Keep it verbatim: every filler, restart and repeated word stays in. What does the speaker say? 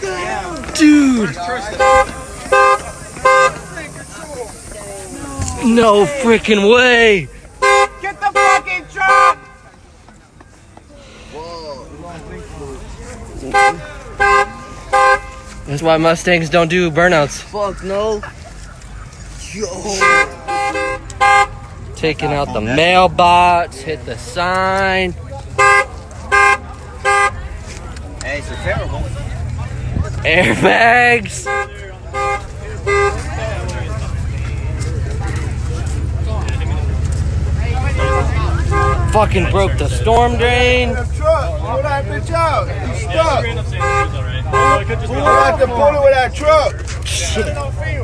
Dude. No freaking way. Get the fucking truck. That's why Mustangs don't do burnouts. Fuck no. Yo. Taking out the mailbox, hit the sign. Hey, it's terrible. Airbags. Fucking broke the storm drain. The truck. Pull that bitch out. He's stuck. Pull out the pull it with that truck. Shit.